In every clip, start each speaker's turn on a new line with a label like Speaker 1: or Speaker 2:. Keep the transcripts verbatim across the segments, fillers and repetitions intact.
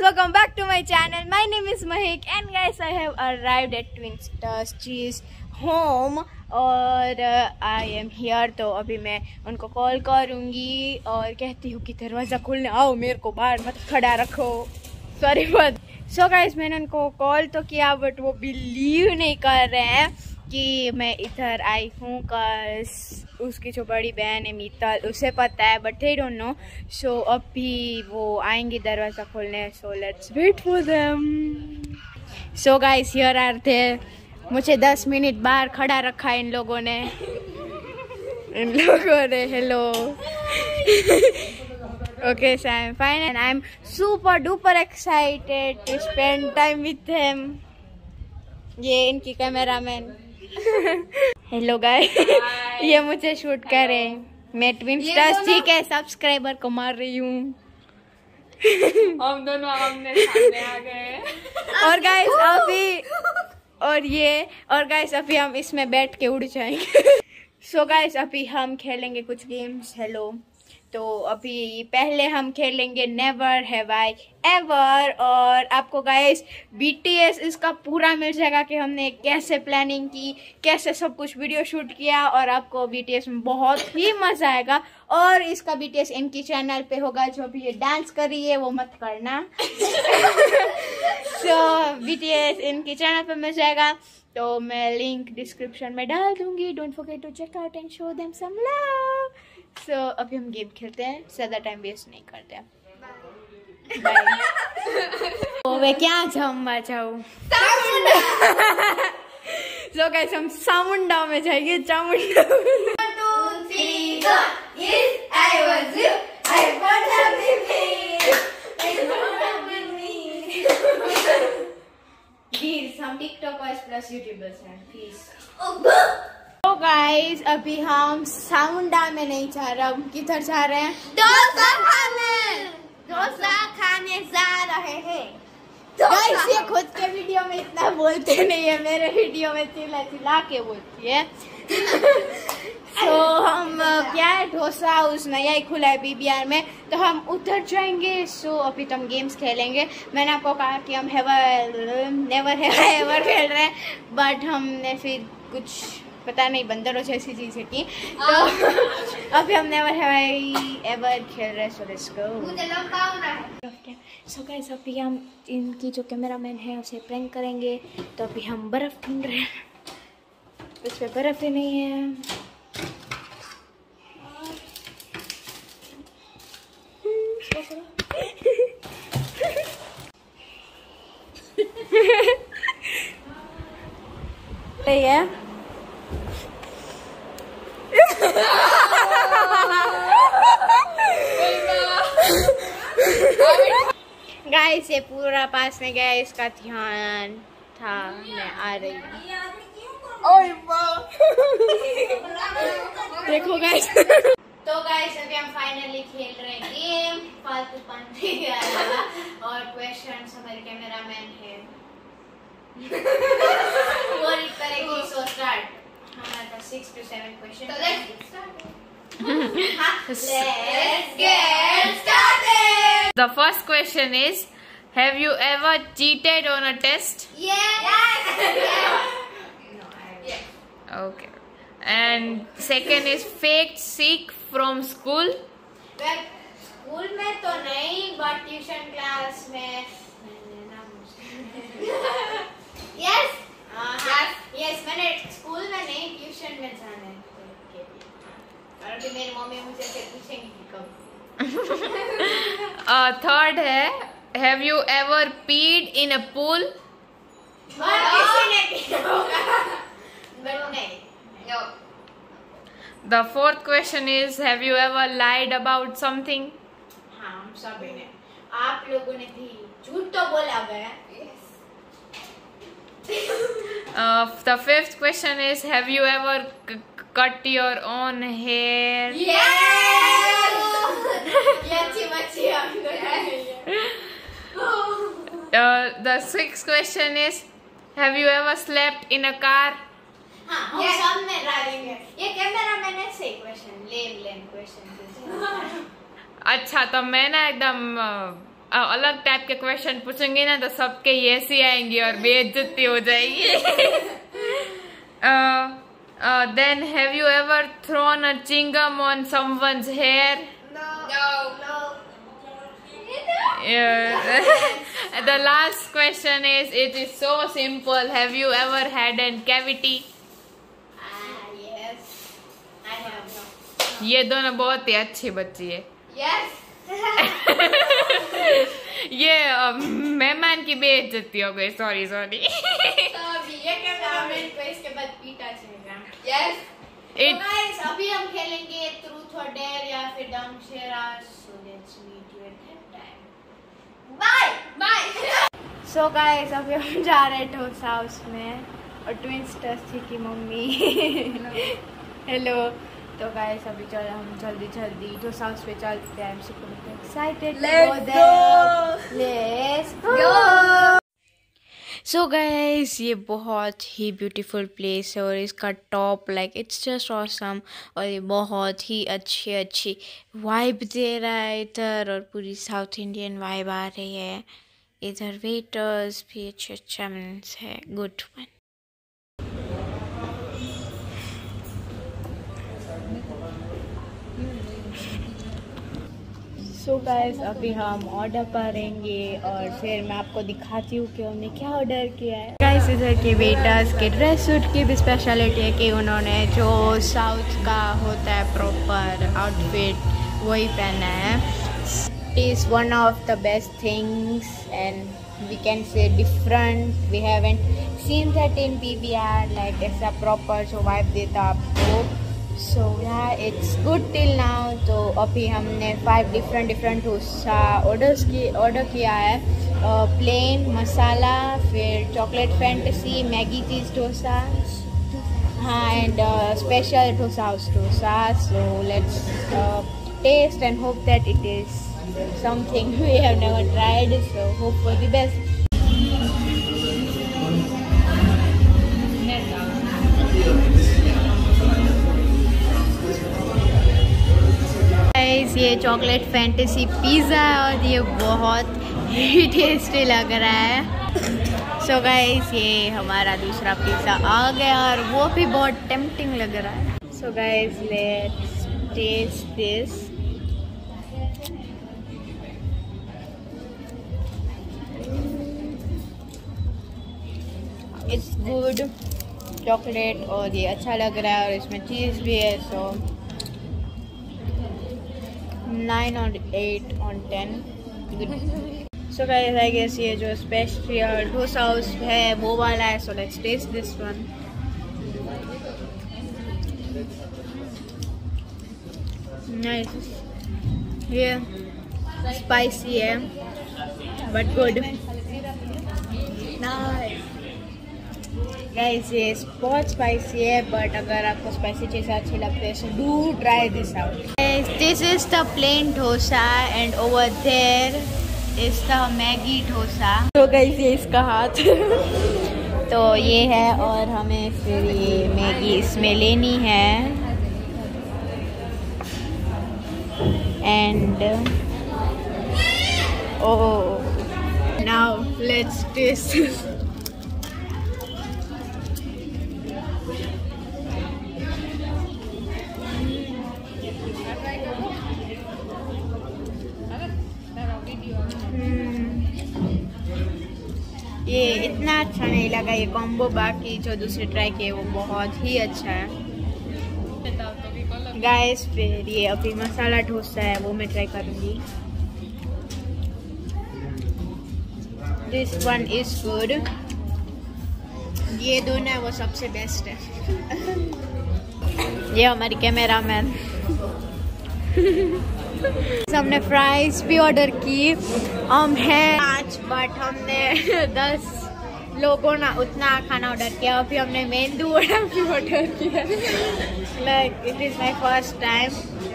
Speaker 1: welcome back to my channel. My name is Mahik and guys I have arrived at Twin Stars Cheese home और I am here. तो अभी मैं उनको call करूँगी और कहती हूँ कि दरवाज़ा खोलने आओ, मेरे को बाहर मत खड़ा रखो, सॉरी मत। सो गाइस मैंने उनको कॉल तो किया बट वो बिलीव नहीं कर रहे हैं कि मैं इधर आई हूँ। कस उसकी जो बड़ी बहन है मीतल उसे पता है but they don't know. So अभी वो आएंगी दरवाज़ा खोलने, so let's wait for them. So guys here are they. मुझे दस मिनट बाहर खड़ा रखा इन लोगों ने इन लोगों ने hello okay so I am fine and I am super duper excited to spend time with him. ये इनकी कैमरामैन हेलो गाइस ये मुझे शूट कर रहे हैं। मैं ट्विन स्टार्स ठीक है सब्सक्राइबर को मार रही हूँ।
Speaker 2: हम दोनों आमने सामने आ गए
Speaker 1: और गाइस अभी और ये और गाइस अभी हम इसमें बैठ के उड़ जाएंगे। सो गाइस अभी हम खेलेंगे कुछ गेम्स। हेलो तो अभी पहले हम खेलेंगे नेवर हैव आई एवर और आपको गाइस बीटीएस इसका पूरा मिल जाएगा कि हमने कैसे प्लानिंग की, कैसे सब कुछ वीडियो शूट किया और आपको बीटीएस में बहुत ही मजा आएगा। और इसका बीटीएस इनकी चैनल पे होगा। जो भी ये डांस कर रही है वो मत करना। सो बीटीएस इनकी चैनल पे मिल जाएगा तो मैं लिंक डिस्क्रिप्शन में डाल दूंगी। Don't forget to check out and show them some love. So so, अभी हम गेम खेलते हैं, ज़्यादा टाइम वेस्ट नहीं करते हैं। तो वे क्या जाऊँ जाऊँ सो गाइस हम चामुंडा में जाएंगे। चामुंडा हम टिकटॉकर्स प्लस यूट्यूबर्स हैं प्लीज। तो गाइस अभी हम सामुंडा में नहीं जा रहे, हम किधर जा रहे हैं? डोसा खाने डोसा खाने जा रहे हैं। गाइस ये खुद के वीडियो में इतना बोलते नहीं है, मेरे वीडियो में चिल्ला चिल्ला के बोलती है। तो हम क्या है डोसा हाउस नया ही खुला है बीबीआर में तो हम उधर जाएंगे। सो अभी तो हम गेम्स खेलेंगे। मैंने आपको कहा कि हम हैवर नेवर हैव एवर खेल रहे हैं बट हमने फिर कुछ पता नहीं बंदरों जैसी चीजें की तो अभी हम नेवर हैव एवर खेल रहे हैं। So let's go. मुझे लंबा होना है। सो गाइस अभी हम इनकी जो कैमरामैन है उसे प्रैंक करेंगे। तो अभी हम बर्फ ढूंढ रहे हैं, उस पे बर्फ ही नहीं है। सही है गाइस ये पूरा पास में गया, इसका ध्यान था मैं आ रही हूँ। देखो गाइस तो गाइस अभी हम फाइनली खेल रहे हैं गेम फालतू पंथी वाला और क्वेश्चन हमारे कैमरामैन है वो रीड करेगी। So start. हमारे पास सिक्स टू सेवन क्वेश्चन। तो let's get started.
Speaker 2: The first question is, have you ever cheated on a test?
Speaker 1: Yes. Yes.
Speaker 2: Yes. Okay. And second is faked sick from school.
Speaker 1: Well, school में तो नहीं but tuition class में। Yes yes मैंने school में नहीं tuition में जाना है और अभी मेरी मम्मी मुझे फिर पूछेंगी कि कब।
Speaker 2: थर्ड है, have you ever peed in a pool?
Speaker 1: किसी ने किया होगा बट नहीं। No.
Speaker 2: The fourth question is, have you ever lied about something?
Speaker 1: हाँ हम सभी ने। आप लोगों ने भी झूठ तो बोला गया।
Speaker 2: Uh, the fifth question is, have you ever c cut your own hair?
Speaker 1: Yes. ये अच्छी बच्ची है।
Speaker 2: Uh, the sixth question is, have you ever slept in a car?
Speaker 1: हाँ हम सब में ड्राइविंग है। ये कैमरा मैंने से क्वेश्चन लेम लेम क्वेश्चन।
Speaker 2: अच्छा तो मैं ना एकदम अलग टाइप के क्वेश्चन पूछूंगी ना तो सबके यस ही आएंगी और बेइज्जती हो जाएगी। Then have you ever thrown a chewing gum on someone's hair? The last question is, it is so simple. Have you ever had a cavity?
Speaker 1: Yes, I have.
Speaker 2: ये दोनों बहुत ही अच्छी बच्ची है।
Speaker 1: Yes.
Speaker 2: ये मेहमान की बेइज्जती हो गई। Sorry sorry.
Speaker 1: ये क्या कमेंट पे इसके बाद पीटा जाएगा। Yes.
Speaker 2: It...
Speaker 1: So guys, अभी हम खेलेंगे ट्रूथ और डेयर या फिर डम शेयर। So let's meet you at that time. Bye bye. So guys, अभी हम जा रहे हैं टोस्ट हाउस में और ट्विंस्टर्स थी की मम्मी। हेलो। तो गाइस अभी चल हम जल्दी जल्दी टोस्ट हाउस पे चलते हैं। I'm super excited to go there. Let's go. So guys ये बहुत ही ब्यूटीफुल प्लेस है और इसका top like it's just awesome और ये बहुत ही अच्छी अच्छी वाइब दे रहा है इधर और पूरी साउथ इंडियन वाइब आ रही है इधर। वेटर्स भी अच्छे अच्छा मीन्स है गुड वन। सो गाइस अभी हम ऑर्डर करेंगे और फिर मैं आपको दिखाती हूँ कि उन्होंने क्या ऑर्डर किया है। गाइस इधर के वेटर्स के ड्रेस सूट की भी स्पेशलिटी है कि उन्होंने जो साउथ का होता है प्रॉपर आउटफिट वही पहना है। Is one of the best things and we can say different. We haven't seen that in P V R like ऐसा प्रॉपर जो वाइब देता आपको। सो या इट्स गुड टिल नाउ। तो अभी हमने five different different dosa orders की ऑर्डर किया है। प्लेन मसाला, फिर chocolate fantasy, Maggi cheese dosa, हाँ and special dosa house dosa. So let's taste and hope that it is something we have never tried. So hope for the best. ये chocolate fantasy pizza और ये बहुत ही tasty लग रहा है। सो गाइस ये हमारा दूसरा पिज़्ज़ा आ गया और वो भी बहुत टेम्पटिंग लग रहा है। So guys let's taste this. It's good chocolate और ये अच्छा लग रहा है और इसमें चीज़ भी है। सो नाइन और eight on ten. So guys I guess ये जो स्पेशल डोसा हाउस है वो वाला है। So let's taste this one. Nice, ये स्पाइसी है बट गुड। नाइस गाइस ये बहुत स्पाइसी है बट अगर आपको स्पाइसी चीज़ें अच्छी लगती है so do try this out. This is the plain dosa and over there is the Maggi dosa. तो गाइस ये इसका हाथ तो ये है और हमें फिर ये मैगी इसमें लेनी है and oh now let's taste. ये इतना अच्छा नहीं लगा ये कॉम्बो, बाकी जो दूसरे ट्राई किए वो बहुत ही अच्छा है गाइस। फिर ये अभी मसाला डोसा है वो मैं ट्राई करूँगी। This one is good. ये दोनों है वो सबसे बेस्ट है। ये हमारी कैमरा मैन। हमने फ्राइज भी ऑर्डर की। हम हैं पाँच बट हमने दस लोगों ना उतना खाना ऑर्डर किया। अभी हमने मेंदू वड़ा भी ऑर्डर किया। Like it is my first time.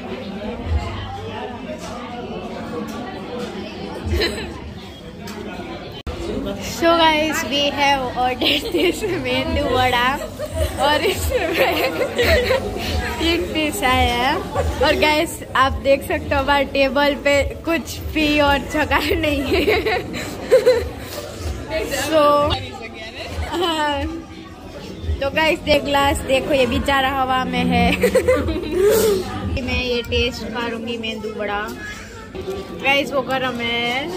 Speaker 1: So guys, we have ordered this मेंदू वड़ा और इसमें तीन पीस आए हैं। और गाइस आप देख सकते हो हमारे टेबल पे कुछ फ्री और जगह नहीं है। so, हाँ, तो गाइस देख ग्लास देखो ये बेचारा हवा में है। मैं ये टेस्ट करूंगी मेंदू बड़ा। गाइस वो गरम है।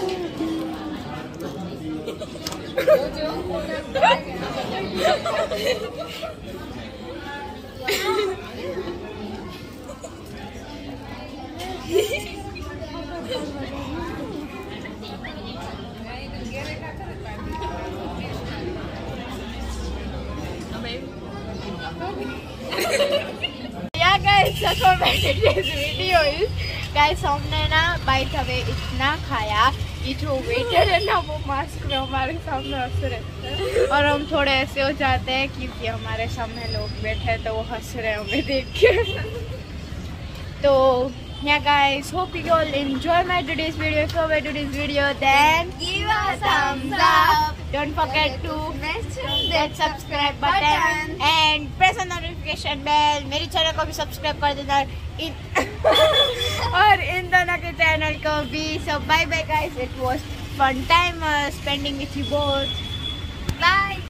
Speaker 1: Yeah guys, that's what my today's video is. Guys हमने ना बाय द वे इतना खाया, ये जो वेटर है ना वो मास्क में हमारे सामने हंस रहे हैं और हम थोड़े ऐसे हो जाते हैं क्योंकि हमारे सामने लोग बैठे तो वो हंस रहे हैं हमें देख के। तो yeah guys, hope you all enjoy my today's video. If you enjoyed today's video, then give us a thumbs up. Don't forget to press that subscribe button and press the notification bell. मेरी channel को भी subscribe कर देना इन और इन दोनों के channel को भी. So bye bye guys, it was fun time uh, spending with you both. Bye.